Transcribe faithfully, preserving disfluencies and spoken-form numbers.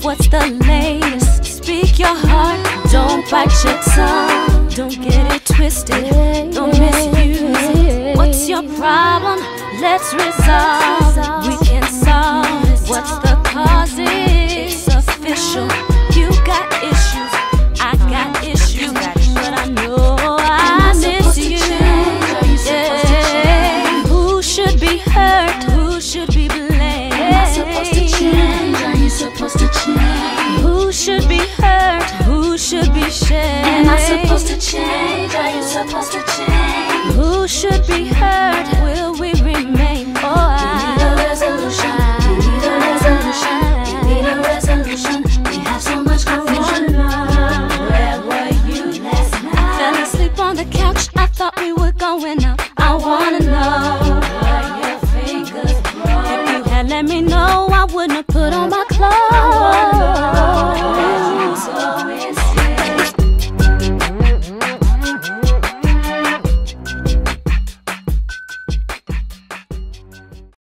What's the latest? Speak your heart, don't bite your tongue. Don't get it twisted, don't misuse it. What's your problem? Let's resolve. We can solve. What's the cause? It's official. You got issues, I got issues, but I know I miss you. Yeah. Who should be hurt? Who should be blamed? Am I supposed to change? Are you supposed to change? Who should be hurt? Who should be shamed? Am I supposed to change? Are you supposed to change? Who should be hurt? Will we remain? Oh, I need a resolution. We need a resolution. We need a resolution. We have so much confusion. Where were you last night? Fell asleep on the couch. I thought we were going out. I wanna know what your fingers broke. If you had let me know, I wouldn't have put on my clothes.